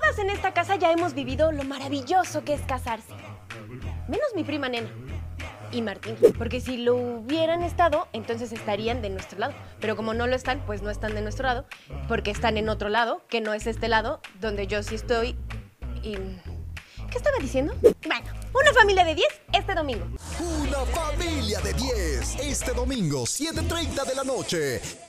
todas en esta casa ya hemos vivido lo maravilloso que es casarse. Menos mi prima Nena y Martín, porque si lo hubieran estado, entonces estarían de nuestro lado. Pero como no lo están, pues no están de nuestro lado, porque están en otro lado, que no es este lado, donde yo sí estoy y... ¿Qué estaba diciendo? Bueno, una familia de 10 este domingo. Una familia de 10 este domingo, 7:30 de la noche.